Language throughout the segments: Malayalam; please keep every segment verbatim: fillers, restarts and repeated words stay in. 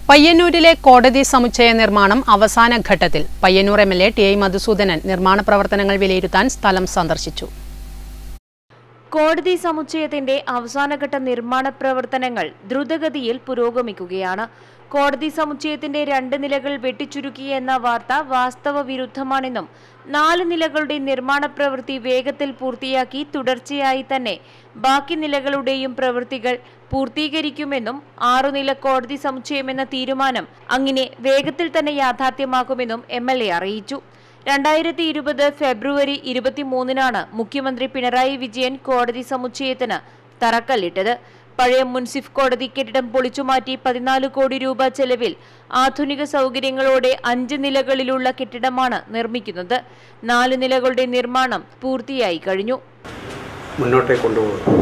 പയ്യന്നൂരിലെ കോടതി സമുച്ചയ നിർമ്മാണം അവസാന ഘട്ടത്തിൽ. Payyanur M L A T I Madhusoodanan നിർമ്മാണ പ്രവർത്തനങ്ങൾ വിലയിരുത്താൻ സ്ഥലം സന്ദർശിച്ചു. കോടതി സമുച്ചയത്തിന്റെ അവസാനഘട്ട നിർമ്മാണ പ്രവർത്തനങ്ങൾ ദ്രുതഗതിയിൽ പുരോഗമിക്കുകയാണ്. കോടതി സമുച്ചയത്തിന്റെ രണ്ട് നിലകൾ വെട്ടിച്ചുരുക്കിയെന്ന വാർത്ത വാസ്തവ വിരുദ്ധമാണെന്നും നാല് നിലകളുടെ നിർമ്മാണ പ്രവൃത്തി വേഗത്തിൽ പൂർത്തിയാക്കി തുടർച്ചയായി തന്നെ ബാക്കി നിലകളുടെയും പ്രവൃത്തികൾ പൂർത്തീകരിക്കുമെന്നും ആറുനില കോടതി സമുച്ചയമെന്ന തീരുമാനം അങ്ങനെ വേഗത്തിൽ തന്നെ യാഥാർത്ഥ്യമാക്കുമെന്നും എം എൽ എ അറിയിച്ചു. രണ്ടായിരത്തി ഇരുപത് ഫെബ്രുവരി ഇരുപത്തിമൂന്നിനാണ് മുഖ്യമന്ത്രി പിണറായി വിജയൻ കോടതി സമുച്ചയത്തിന് തറക്കല്ലിട്ടത്. പഴയ മുൻസിഫ് കോടതി കെട്ടിടം പൊളിച്ചുമാറ്റി പതിനാല് കോടി രൂപ ചെലവിൽ ആധുനിക സൗകര്യങ്ങളോടെ അഞ്ച് നിലകളിലുള്ള കെട്ടിടമാണ് നിർമ്മിക്കുന്നത്. നാല് നിലകളുടെ നിർമ്മാണം പൂർത്തിയായി കഴിഞ്ഞു. മുന്നോട്ടേ കൊണ്ടുപോകും.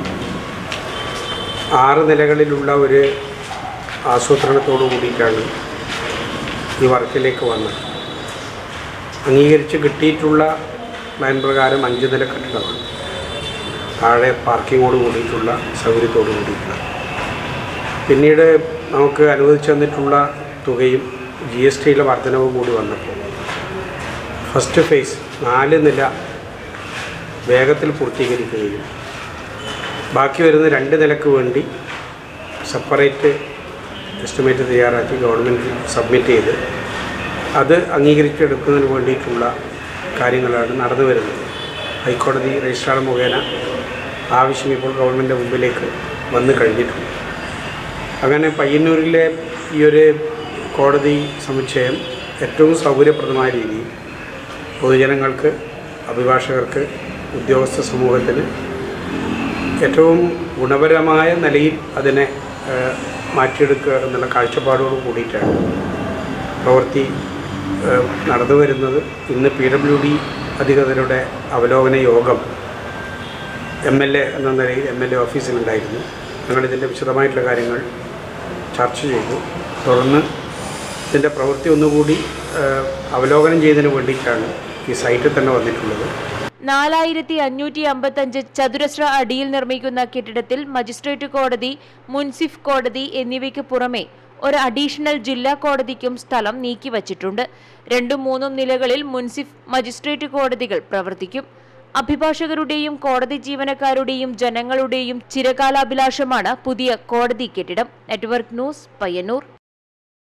ആറ് നിലകളിലുള്ള ഒരു ആസൂത്രണത്തോടു കൂടിയിട്ടാണ് ഈ വർക്കിലേക്ക് വന്നത്. അംഗീകരിച്ച് കിട്ടിയിട്ടുള്ള പ്ലാൻ പ്രകാരം അഞ്ച് നില കെട്ടിടമാണ്. താഴെ പാർക്കിങ്ങോട് കൂടിയിട്ടുള്ള സൗകര്യത്തോടു കൂടിയിട്ടുള്ള. പിന്നീട് നമുക്ക് അനുവദിച്ചു തന്നിട്ടുള്ള തുകയും ജി എസ് ടിയിലെ വർധനവും കൂടി വന്നപ്പോൾ ഫസ്റ്റ് ഫേസ് നാല് നില വേഗത്തിൽ പൂർത്തീകരിക്കുകയും ബാക്കി വരുന്ന രണ്ട് നിലക്ക് വേണ്ടി സെപ്പറേറ്റ് എസ്റ്റിമേറ്റ് തയ്യാറാക്കി ഗവൺമെൻറ് സബ്മിറ്റ് ചെയ്ത് അത് അംഗീകരിച്ചെടുക്കുന്നതിന് വേണ്ടിയിട്ടുള്ള കാര്യങ്ങളാണ് നടന്നു വരുന്നത്. ഹൈക്കോടതി രജിസ്ട്രാർ മുഖേന ആവശ്യം ഇപ്പോൾ ഗവൺമെൻറ് മുമ്പിലേക്ക് വന്നു കഴിഞ്ഞിട്ടുണ്ട്. അങ്ങനെ പയ്യന്നൂരിലെ ഈ ഒരു കോടതി സമുച്ചയം ഏറ്റവും സൗകര്യപ്രദമായ രീതിയിൽ പൊതുജനങ്ങൾക്ക്, അഭിഭാഷകർക്ക്, ഉദ്യോഗസ്ഥ സമൂഹത്തിന് ഏറ്റവും ഗുണപരമായ നിലയിൽ അതിനെ മാറ്റിയെടുക്കുക എന്നുള്ള കാഴ്ചപ്പാടോട് കൂടിയിട്ടാണ് പ്രവൃത്തി നടന്നു വരുന്നത്. ഇന്ന് പി ഡബ്ല്യു ഡി അധികൃതരുടെ അവലോകന യോഗം എം എൽ എ എന്ന നിലയിൽ എം എൽ എ ഓഫീസിലുണ്ടായിരുന്നു. ഞങ്ങളിതിൻ്റെ വിശദമായിട്ടുള്ള കാര്യങ്ങൾ ചർച്ച ചെയ്തു. തുടർന്ന് ഇതിൻ്റെ പ്രവൃത്തി ഒന്നുകൂടി അവലോകനം ചെയ്യുന്നതിന് വേണ്ടിയിട്ടാണ് ഈ സൈറ്റിൽ തന്നെ വന്നിട്ടുള്ളത്. നാലായിരത്തി അഞ്ഞൂറ്റി അമ്പത്തഞ്ച് ചതുരശ്ര അടിയിൽ നിർമ്മിക്കുന്ന കെട്ടിടത്തിൽ മജിസ്ട്രേറ്റ് കോടതി, മുൻസിഫ് കോടതി എന്നിവയ്ക്ക് പുറമെ ഒരു അഡീഷണൽ ജില്ലാ കോടതിക്കും സ്ഥലം നീക്കിവച്ചിട്ടുണ്ട്. രണ്ടും മൂന്നും നിലകളിൽ മുൻസിഫ്, മജിസ്ട്രേറ്റ് കോടതികൾ പ്രവർത്തിക്കും. അഭിഭാഷകരുടെയും കോടതി ജീവനക്കാരുടെയും ജനങ്ങളുടെയും ചിരകാലാഭിലാഷമാണ് പുതിയ കോടതി കെട്ടിടം. Network news, Payyanur.